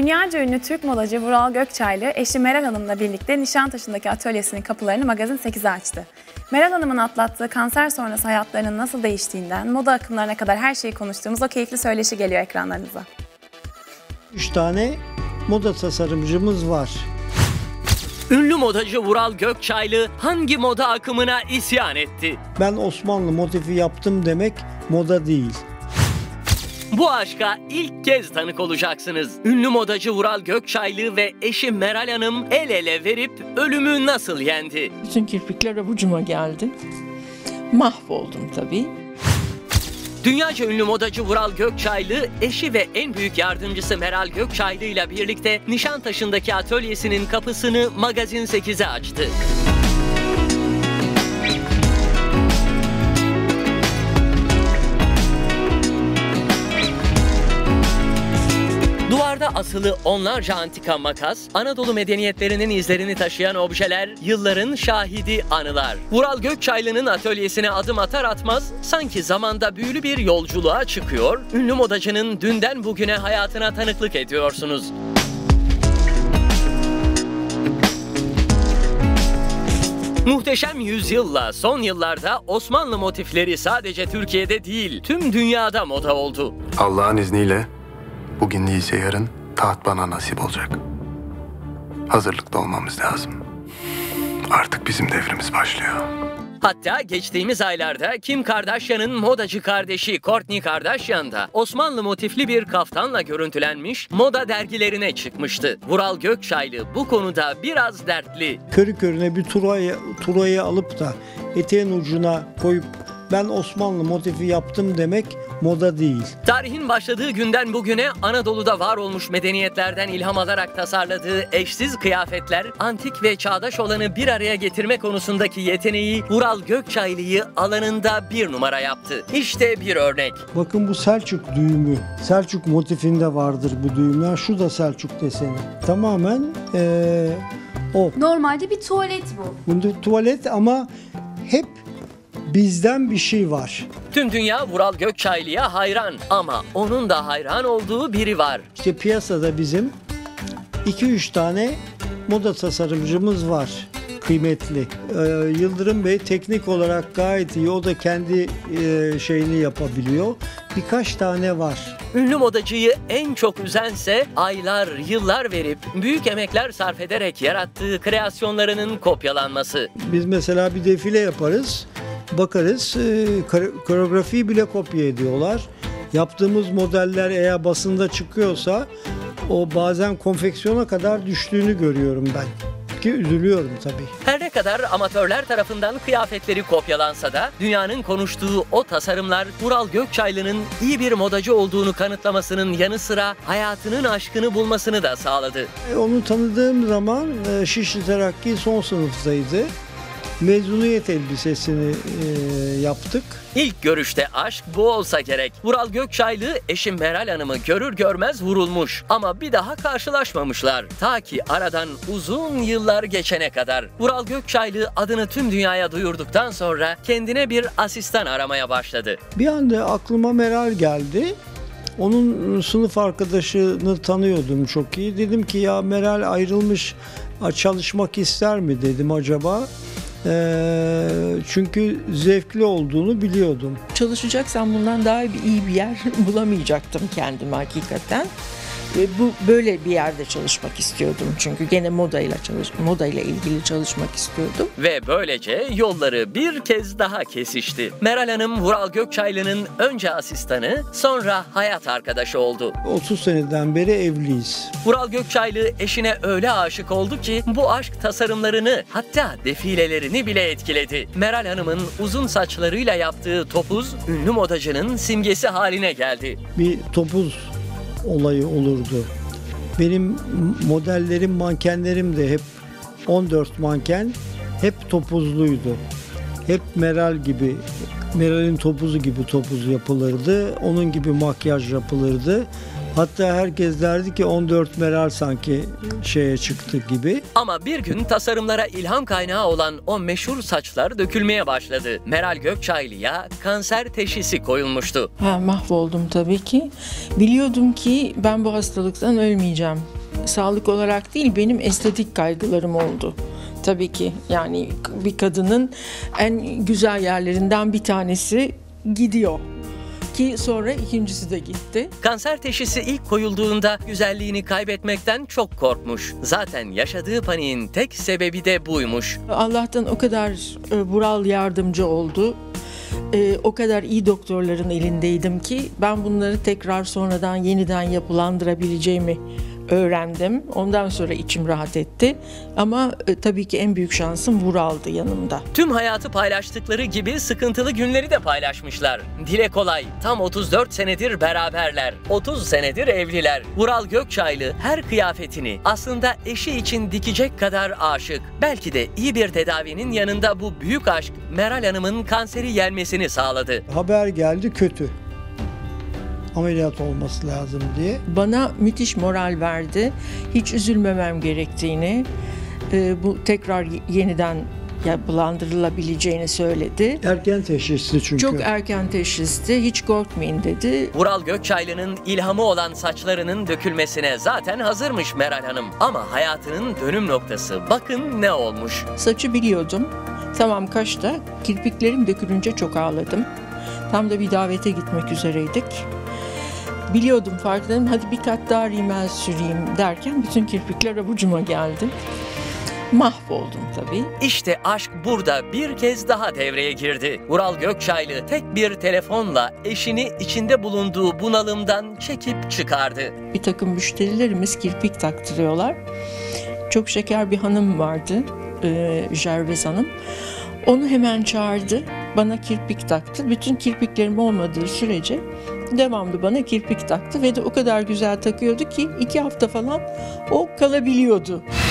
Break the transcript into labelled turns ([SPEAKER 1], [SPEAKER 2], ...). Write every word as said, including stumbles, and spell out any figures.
[SPEAKER 1] Dünyaca ünlü Türk modacı Vural Gökçaylı, eşi Meral Hanım'la birlikte Nişantaşı'ndaki atölyesinin kapılarını Magazin sekize açtı. Meral Hanım'ın atlattığı kanser sonrası hayatlarının nasıl değiştiğinden, moda akımlarına kadar her şeyi konuştuğumuz o keyifli söyleşi geliyor ekranlarınıza.
[SPEAKER 2] Üç tane moda tasarımcımız var.
[SPEAKER 3] Ünlü modacı Vural Gökçaylı hangi moda akımına isyan etti?
[SPEAKER 2] Ben Osmanlı motifi yaptım demek moda değil.
[SPEAKER 3] Bu aşka ilk kez tanık olacaksınız. Ünlü modacı Vural Gökçaylı ve eşi Meral Hanım el ele verip ölümü nasıl yendi?
[SPEAKER 4] Bütün kirpikler avucuma geldi. Mahvoldum tabii.
[SPEAKER 3] Dünyaca ünlü modacı Vural Gökçaylı, eşi ve en büyük yardımcısı Meral Gökçaylı ile birlikte Nişantaşı'ndaki atölyesinin kapısını Magazin sekize açtı. Duvarda asılı onlarca antika makas, Anadolu medeniyetlerinin izlerini taşıyan objeler, yılların şahidi anılar. Vural Gökçaylı'nın atölyesine adım atar atmaz, sanki zamanda büyülü bir yolculuğa çıkıyor, ünlü modacının dünden bugüne hayatına tanıklık ediyorsunuz. Muhteşem yüzyılla son yıllarda Osmanlı motifleri sadece Türkiye'de değil, tüm dünyada moda oldu.
[SPEAKER 5] Allah'ın izniyle bugün değilse yarın taht bana nasip olacak. Hazırlıklı olmamız lazım. Artık bizim devrimiz başlıyor.
[SPEAKER 3] Hatta geçtiğimiz aylarda Kim Kardashian'ın modacı kardeşi Kourtney Kardashian da Osmanlı motifli bir kaftanla görüntülenmiş, moda dergilerine çıkmıştı. Vural Gökçaylı bu konuda biraz dertli.
[SPEAKER 2] Körü körüne bir turayı, turayı alıp da eteğin ucuna koyup ben Osmanlı motifi yaptım demek moda değil.
[SPEAKER 3] Tarihin başladığı günden bugüne Anadolu'da var olmuş medeniyetlerden ilham alarak tasarladığı eşsiz kıyafetler, antik ve çağdaş olanı bir araya getirme konusundaki yeteneği Vural Gökçaylı'yı alanında bir numara yaptı. İşte bir örnek.
[SPEAKER 2] Bakın bu Selçuk düğümü. Selçuk motifinde vardır bu düğümler. Şu da Selçuk deseni. Tamamen ee, o.
[SPEAKER 6] Normalde bir tuvalet bu.
[SPEAKER 2] Bunda tuvalet ama hep bizden bir şey var.
[SPEAKER 3] Tüm dünya Vural Gökçaylı'ya hayran ama onun da hayran olduğu biri var.
[SPEAKER 2] İşte piyasada bizim iki üç tane moda tasarımcımız var. Kıymetli. Ee, Yıldırım Bey teknik olarak gayet iyi. O da kendi e, şeyini yapabiliyor. Birkaç tane var.
[SPEAKER 3] Ünlü modacıyı en çok üzense aylar, yıllar verip büyük emekler sarf ederek yarattığı kreasyonlarının kopyalanması.
[SPEAKER 2] Biz mesela bir defile yaparız. Bakarız e, koreografiyi bile kopya ediyorlar. Yaptığımız modeller eğer basında çıkıyorsa o bazen konfeksiyona kadar düştüğünü görüyorum ben. Ki üzülüyorum tabii.
[SPEAKER 3] Her ne kadar amatörler tarafından kıyafetleri kopyalansa da dünyanın konuştuğu o tasarımlar Vural Gökçaylı'nın iyi bir modacı olduğunu kanıtlamasının yanı sıra hayatının aşkını bulmasını da sağladı.
[SPEAKER 2] E, onu tanıdığım zaman e, Şişli Terakki son sınıftaydı. Mezuniyet elbisesini e, yaptık.
[SPEAKER 3] İlk görüşte aşk bu olsa gerek. Vural Gökçaylı eşi Meral Hanım'ı görür görmez vurulmuş ama bir daha karşılaşmamışlar. Ta ki aradan uzun yıllar geçene kadar. Vural Gökçaylı adını tüm dünyaya duyurduktan sonra kendine bir asistan aramaya başladı.
[SPEAKER 2] Bir anda aklıma Meral geldi. Onun sınıf arkadaşını tanıyordum çok iyi. Dedim ki ya Meral ayrılmış, çalışmak ister mi dedim acaba. Ee, çünkü zevkli olduğunu biliyordum.
[SPEAKER 4] Çalışacaksam bundan daha iyi bir yer bulamayacaktım kendime hakikaten. Ve bu böyle bir yerde çalışmak istiyordum çünkü gene modayla çalış modayla ilgili çalışmak istiyordum.
[SPEAKER 3] Ve böylece yolları bir kez daha kesişti. Meral Hanım Vural Gökçaylı'nın önce asistanı, sonra hayat arkadaşı oldu.
[SPEAKER 2] otuz seneden beri evliyiz.
[SPEAKER 3] Vural Gökçaylı eşine öyle aşık oldu ki bu aşk tasarımlarını hatta defilelerini bile etkiledi. Meral Hanım'ın uzun saçlarıyla yaptığı topuz ünlü modacının simgesi haline geldi.
[SPEAKER 2] Bir topuz olayı olurdu. Benim modellerim, mankenlerim de hep on dört manken hep topuzluydu. Hep Meral gibi, Meral'in topuzu gibi topuz yapılırdı. Onun gibi makyaj yapılırdı. Hatta herkes derdi ki on dört Meral sanki şeye çıktı gibi.
[SPEAKER 3] Ama bir gün tasarımlara ilham kaynağı olan o meşhur saçlar dökülmeye başladı. Meral Gökçaylı'ya kanser teşhisi koyulmuştu.
[SPEAKER 4] Ha, mahvoldum tabii ki. Biliyordum ki ben bu hastalıktan ölmeyeceğim. Sağlık olarak değil, benim estetik kaygılarım oldu. Tabii ki yani bir kadının en güzel yerlerinden bir tanesi gidiyor. Ki sonra ikincisi de gitti.
[SPEAKER 3] Kanser teşhisi ilk koyulduğunda güzelliğini kaybetmekten çok korkmuş. Zaten yaşadığı paniğin tek sebebi de buymuş.
[SPEAKER 4] Allah'tan o kadar e, Vural yardımcı oldu. E, o kadar iyi doktorların elindeydim ki ben bunları tekrar sonradan yeniden yapılandırabileceğimi öğrendim. Ondan sonra içim rahat etti. Ama e, tabii ki en büyük şansım Vural'dı yanımda.
[SPEAKER 3] Tüm hayatı paylaştıkları gibi sıkıntılı günleri de paylaşmışlar. Dile kolay, tam otuz dört senedir beraberler. otuz senedir evliler. Vural Gökçaylı her kıyafetini aslında eşi için dikecek kadar aşık. Belki de iyi bir tedavinin yanında bu büyük aşk Meral Hanım'ın kanseri yenmesini sağladı.
[SPEAKER 2] Haber geldi kötü. Ameliyat olması lazım diye.
[SPEAKER 4] Bana müthiş moral verdi. Hiç üzülmemem gerektiğini, e, bu tekrar yeniden yapılandırılabileceğini söyledi.
[SPEAKER 2] Erken teşhisli çünkü.
[SPEAKER 4] Çok erken teşhisti. Hiç korkmayın dedi.
[SPEAKER 3] Vural Gökçaylı'nın ilhamı olan saçlarının dökülmesine zaten hazırmış Meral Hanım. Ama hayatının dönüm noktası bakın ne olmuş.
[SPEAKER 4] Saçı biliyordum. Tamam, kaşta. Kirpiklerim dökülünce çok ağladım. Tam da bir davete gitmek üzereydik. Biliyordum, farkındayım. Hadi bir kat daha rimel süreyim derken bütün kirpikler avucuma geldi. Mahvoldum tabii.
[SPEAKER 3] İşte aşk burada bir kez daha devreye girdi. Vural Gökçaylı tek bir telefonla eşini içinde bulunduğu bunalımdan çekip çıkardı.
[SPEAKER 4] Bir takım müşterilerimiz kirpik taktırıyorlar. Çok şeker bir hanım vardı, e, Jervez Hanım. Onu hemen çağırdı, bana kirpik taktı. Bütün kirpiklerim olmadığı sürece devamlı bana kirpik taktı ve de o kadar güzel takıyordu ki iki hafta falan o kalabiliyordu.